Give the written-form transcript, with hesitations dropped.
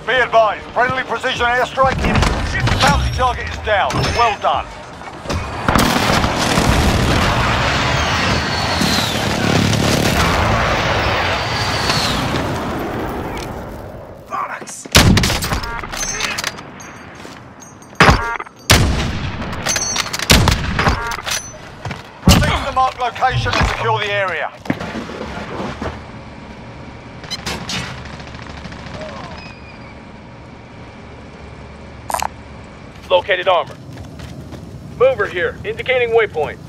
Be advised, friendly precision airstrike in. Bounty target is down. Well done. Bollocks! Release the marked location and secure the area. Located armor. Mover here, indicating waypoint.